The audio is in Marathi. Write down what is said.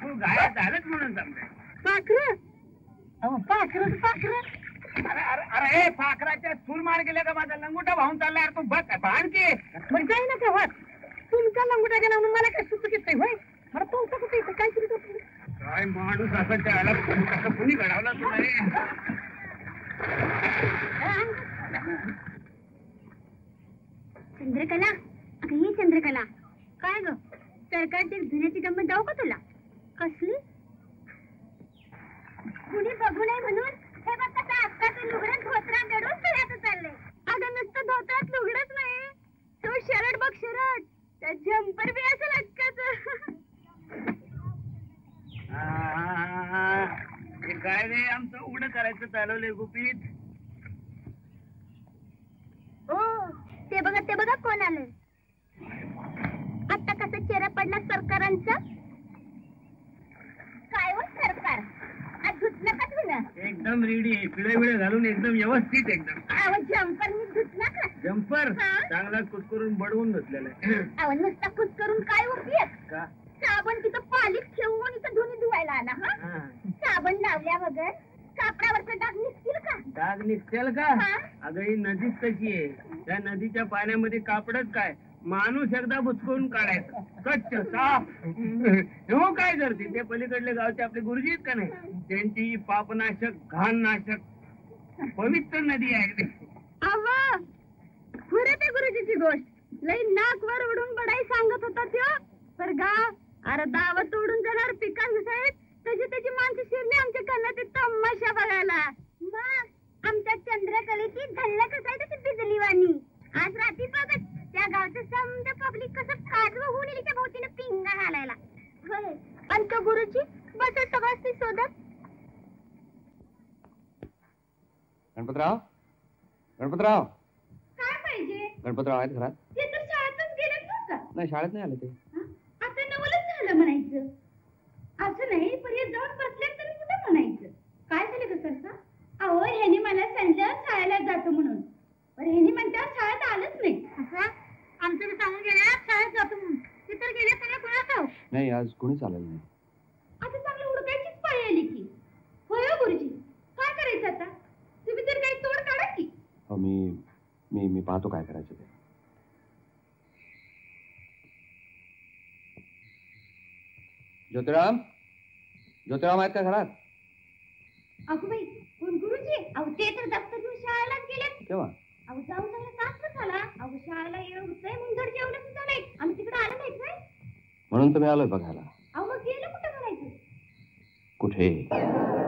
पाखरू गाया झालंच म्हणून समजाय. पाखरं? अहो पाखरं पाखरं. अरे अरे अरे पाखराच्या सूर मार गेले का माझा लंगोटा वाहून चाललाय. तू बघ भान की मग जाई ना तेव्हा तुमचा लंगोटा गेला म्हणून मला काय सुचू घेत होय. मला तुमचं कुठे येतं काय सुरू करतो. काय माणूस असं त्याला कसं कुणी घडवला तू नाही. चंद्रकला ही चंद्रकला काय ग सरकारची धुण्याची गंमत जाऊ का तुला. कसली कुणी बघू नये म्हणून हे बघ कसं आत्ताचं लुगडं धोतरा दडून फिरायचं चाललंय. अगं नुसतं धोत्रात लुगडंच नाही तो शर्ट बघ शर्ट त्या जम्पर बी असं लटकाच. हे काय रे आमचं उघडं करायचं चालवलंय गुपित. ओ ते बघा कोण आलं. आता कसं चेहरा पडला सरकारांचा. काय हो सरकार आज धुतलं का तुला. एकदम रेडी पिळे बिळे घालून एकदम व्यवस्थित एकदम. अहो जम्पर मी धुतला का. जम्पर चांगला कुसकरून बडवून धुतलेला आहे. अहो नुसता कुस करून काय उपयोग का साबण तिथं पालीत ठेवून इथं धुणी धुवायला आला. हा साबण लावल्या वगैरे कापडावरचा डाग निघतील का. डाग निघतील का. अगं ही नदीच कशी आहे. त्या नदीच्या पाण्यामध्ये कापडच काय माणूस एकदा बुचकवून काढायचं स्वच्छ साफ. हो काय करते ते पलीकडले गावचे आपले गुरुजी आहेत का नाही त्यांची पापनाशक घाणनाशक पवित्र नदी आहे. अव्वा खरं ते गुरुजीची गोष्ट लई नाक वर उडून बडाई सांगत होता त्यो. पर गा अरे दावत उडून जाणार पिकांच साहेब तशी त्याची माणसं शिरली आमच्या कानात तमाशा बघायला. मग आमच्या चंद्रकलेची धल्लक आहे तशी बिजलीवाणी. आज रात्री बघत त्या गावचं समजा पब्लिक कसं काजव होऊन येईल त्या भोवतीनं पिंगा घालायला. होय आणि तो गुरुजी बस सगळं ती शोधत. गणपतराव गणपतराव काय पाहिजे. गणपतराव आहेत घरात. ते तर शाळेतच गेले का. नाही शाळेत नाही आले ते. आता नवलच झालं म्हणायचं. असं नाही पण हे जाऊन बसले तरी कुठं म्हणायचं. काय झालं ग सरसा. अहो ह्याने मला सांगितलं शाळेला जातो म्हणून पण ह्याने म्हणतात शाळेत आलंच नाही. आमचं सांगून गेल्या शाळेत जातो म्हणून ते तर गेले सगळ्या कोणाचं. नाही आज कोणीच आलेलं नाही. आता चांगलं उडकायचीच पाळी आली की. होय गुरुजी काय करायचं आता. तुम्ही तर काही तोड काढा की. हो मी पाहतो काय करायचं ते. ज्योतिराम ज्योतिराम आहेत का घरात. अगो बाई कोण गुरुजी. अहो ते तर दप्तर घेऊन शाळेलाच गेले. केव्हा. अहो जाऊन चांगला तास झाला. अहो शाळेला येऊ होतंय म्हणून घर जेवलं सुद्धा नाही. आम्ही तिकडे आलो नाही काय म्हणून तुम्ही आलोय बघायला. अहो मग गेलं कुठं म्हणायचं. कुठे